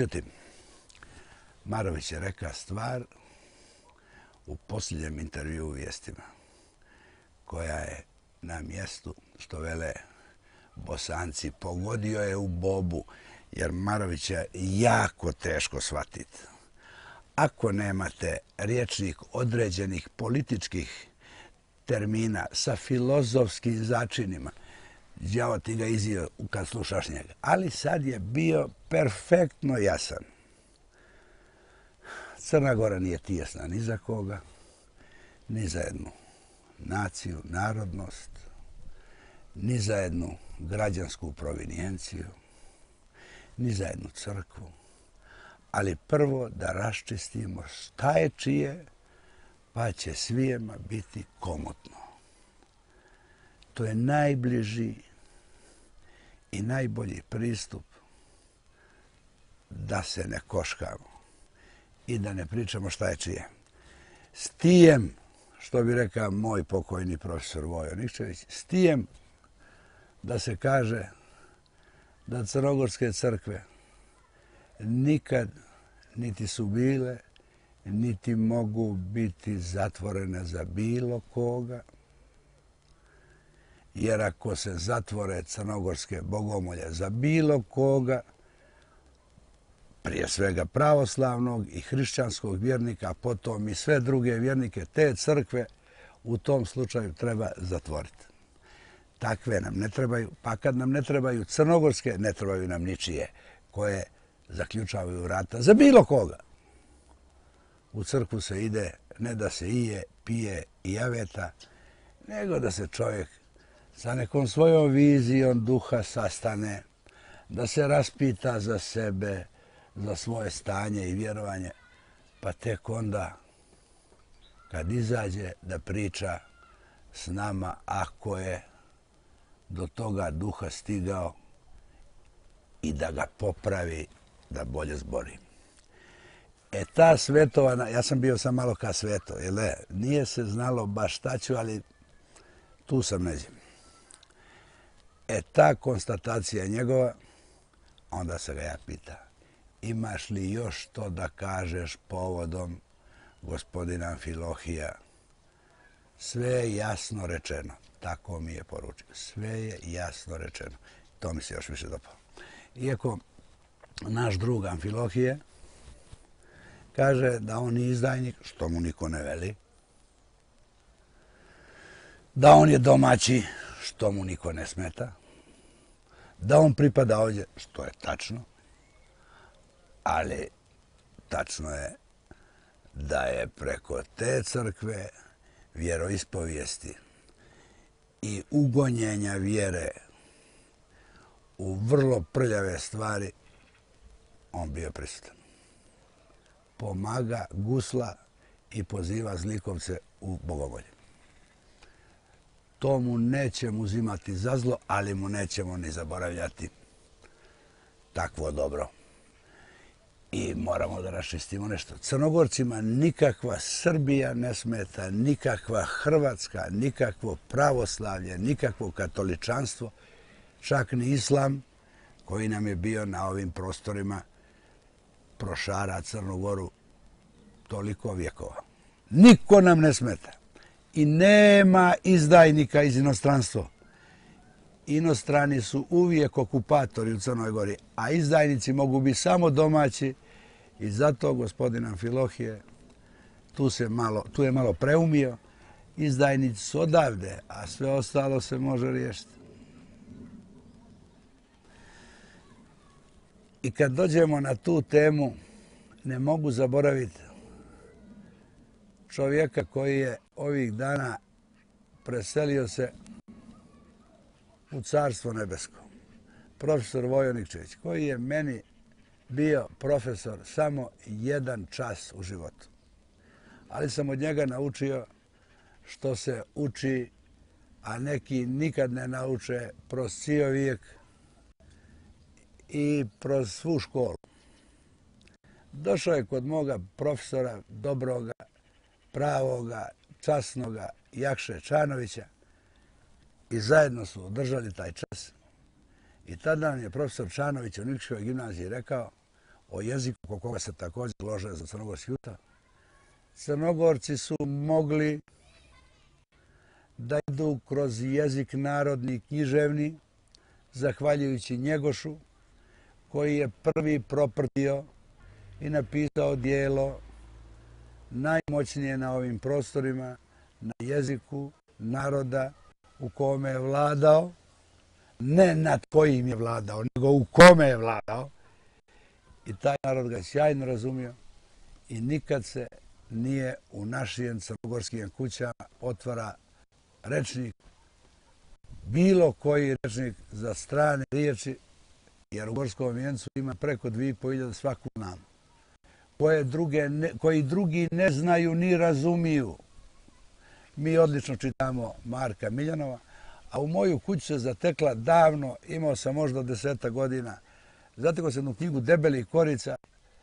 Međutim, Marović je rekao stvar u posljednjem intervju u Vijestima, koja je na mjestu, što vele Bosanci, pogodio je u bobu, jer Marović je jako teško shvatiti. Ako nemate rječnik određenih političkih termina sa filozofskim začinima, đavo ti ga izio kad slušaš njega. Ali sad je bio perfektno jasan. Crna Gora nije tijesna ni za koga, ni za jednu naciju, narodnost, ni za jednu građansku provinijenciju, ni za jednu crkvu. Ali prvo da raščistimo šta je čije, pa će svijema biti komotno. To je najbliži i najbolji pristup da se ne koškamo i da ne pričamo šta je čije. S tijem, što bi rekao moj pokojni profesor Vojo Nikčević, s tijem da se kaže da crnogorske crkve nikad niti su bile, niti mogu biti zatvorene za bilo koga, jer ako se zatvore crnogorske bogomolje za bilo koga, prije svega pravoslavnog i hrišćanskog vjernika, a potom i sve druge vjernike, te crkve u tom slučaju treba zatvoriti. Takve nam ne trebaju, pa kad nam ne trebaju crnogorske, ne trebaju nam ničije koje zaključavaju vrata za bilo koga. U crkvu se ide ne da se ije, pije i javeta, nego da se čovjek sa nekom svojom vizijom duha sastane, da se raspita za sebe, za svoje stanje i vjerovanje, pa tek onda kad izađe da priča s nama, ako je do toga duha stigao, i da ga popravi, da bolje zbori. Ta svetovana, ja sam bio sam malo ka sveto, nije se znalo baš šta ću, ali tu sam neđem. Ta konstatacija njegova, onda se ga ja pita, imaš li još to da kažeš povodom gospodina Amfilohija? Sve je jasno rečeno, tako mi je poručio. Sve je jasno rečeno. To mi se još više dopalo. Iako naš drug Amfilohije kaže da on je izdajnik, što mu niko ne veli, da on je domaći, što mu niko ne smeta, da on pripada ovdje, što je tačno, ali tačno je da je preko te crkve vjeroispovijesti i ugonjenja vjere u vrlo prljave stvari on bio prisutan. Pomaga, gusla i poziva zlikovce u bogomolje. To mu nećemo uzimati za zlo, ali mu nećemo ni zaboravljati takvo dobro. I moramo da raščistimo nešto. Crnogorcima nikakva Srbija ne smeta, nikakva Hrvatska, nikakvo pravoslavlje, nikakvo katoličanstvo, čak ni islam koji nam je bio na ovim prostorima prošara Crnu Goru toliko vjekova. Niko nam ne smeta. I nema izdajnika iz inostranstva. Inostrani su uvijek okupatori u Crnoj Gori, a izdajnici mogu biti samo domaći i zato gospodin Amfilohije tu je malo preumio. Izdajnici su odavde, a sve ostalo se može riješiti. I kad dođemo na tu temu, ne mogu zaboraviti čovjeka koji je ovih dana preselio se u Carstvo nebesko. Profesor Vojo Nikčević, koji je meni bio profesor samo jedan čas u životu. Ali sam od njega naučio što se uči, a neki nikad ne nauče kroz cijel vijek i kroz svu školu. Došao je kod moga profesora dobroga, pravoga, časnoga Jakše Čanovića i zajedno su održali taj čas. I tada nam je profesor Čanović u Nikšićevoj gimnaziji rekao, o jeziku oko koga se također lože za Crnogorski Ustav. Crnogorci su mogli da idu kroz jezik narodni književni, zahvaljujući Njegošu, koji je prvi propratio i napisao dijelo najmoćnije na ovim prostorima, na jeziku naroda u kome je vladao, ne nad kojim je vladao, nego u kome je vladao. I taj narod ga sjajno razumio i nikad se nije u našim crnogorskim kućama otvara rečnik, bilo koji rečnik za strane riječi, jer u Gorskom Vjencu ima preko 2.500 svaku nam, koji drugi ne znaju ni razumiju. Mi odlično čitamo Marka Miljanova, a u moju kuću se zatekla davno, imao sam možda 10 godina, zatekao sam jednu knjigu Debelih korica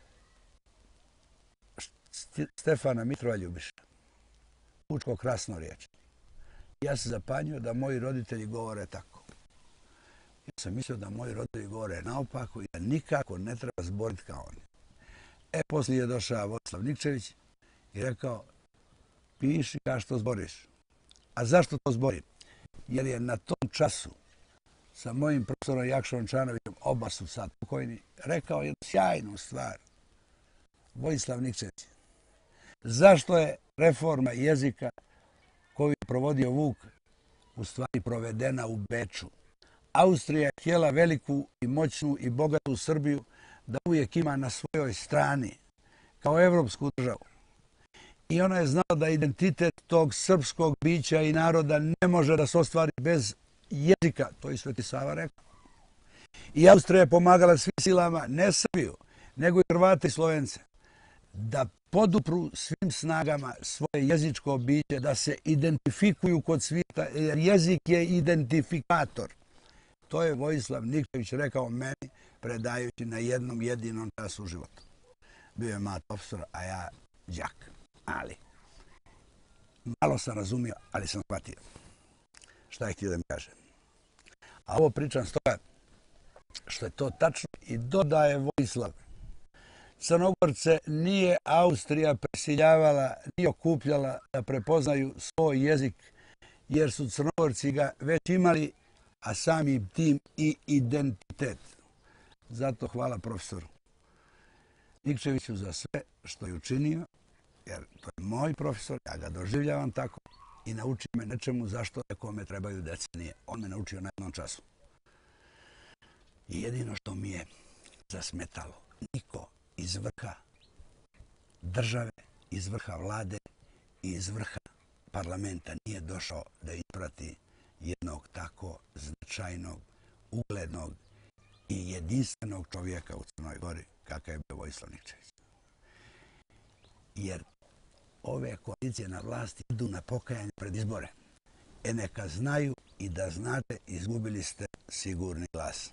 Stefana Mitrova Ljubiša. Pučko krasnorječe. Ja sam zapanjio da moji roditelji govore tako. Ja sam mislio da moji roditelji govore naopako i da nikako ne treba zboriti kao oni. Poslije je došao Vojislav Nikčević i rekao, piši kao što zboriš. A zašto to zborim? Jer je na tom času sa mojim profesorom Jakšom Čanovićem, oba su sad pokojni, rekao jednu sjajnu stvar. Vojislav Nikčević. Zašto je reforma jezika koju je provodio Vuk u stvari provedena u Beču? Austrija je htjela veliku i moćnu i bogatu Srbiju da uvijek ima na svojoj strani, kao evropsku državu. I ona je znala da identitet tog srpskog bića i naroda ne može da se ostvari bez jezika, to je Sveti Sava rekao. I Austrija je pomagala svim silama, ne Srbiju, nego i Hrvate i Slovence, da podupru svim snagama svoje jezičko biće, da se identifikuju kod svijeta, jer jezik je identifikator. To je Vojislav Nikčević rekao meni, predajući na jednom jedinom času u životu. Bio je mat profesor, a ja đak. Ali, malo sam razumio, ali sam shvatio šta je htio da mi kaže. A ovo pričam stoga što je to tačno i dodaje Vojislav. Crnogorce nije Austrija presiljavala, nije okupljala da prepoznaju svoj jezik, jer su Crnogorci ga već imali, a samim tim i identitet. Zato hvala profesoru Nikčeviću za sve što je učinio, jer to je moj profesor, ja ga doživljavam tako i nauči me nečemu zašto nekome trebaju decenije. On me naučio na jednom času. I jedino što mi je zasmetalo, niko iz vrha države, iz vrha vlade i iz vrha parlamenta nije došao da isprati jednog tako značajnog, uglednog i jedinstvenog čovjeka u Crnoj Gori, kakav je bio Vojislav Nikčević. Jer ove koalicije na vlasti idu na pokajanje pred izbore. Neka znaju i da znate, izgubili ste sigurni glas.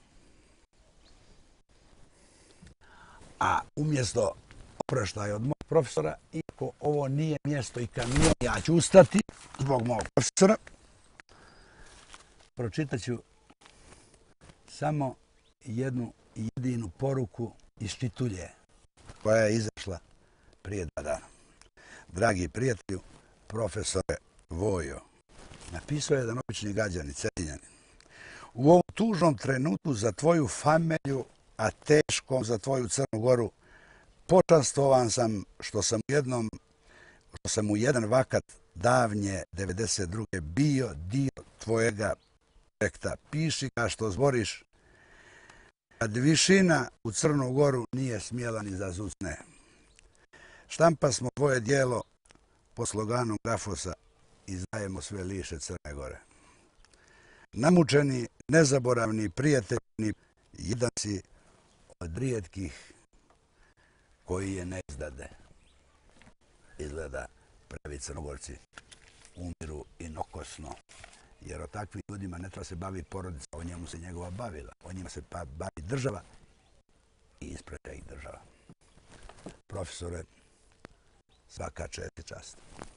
A umjesto oproštaja od mog profesora, iako ovo nije mjesto i kamion, ja ću ustati zbog mog profesora, pročitat ću samo jednu jedinu poruku iz Čitulje, koja je izašla prije 2 dana. Dragi prijatelju, profesore Vojo, napisao je jedan obični građanin, Cetinjanin. U ovom tužnom trenutku za tvoju familiju, a teškom za tvoju Crnu Goru, počastvovan sam što sam u jedan vakat davnje 92. bio dio tvojega projekta. Piši kao što zboriš, kad višina u Crnu Goru nije smjela ni da zucne. Štampa smo tvoje dijelo po sloganu Grafosa izdajemo sve liše Crne Gore. Namučeni, nezaboravni, prijateljni, jedan si od rijetkih koji je ne izdade. Izgleda pravi Crnogorci umiru inokosno, jer o takvim ljudima ne treba se baviti porodica, o njemu se njegova bavila, o njima se bavi država i ispraća ih država. Profesore, svaka čast i čast.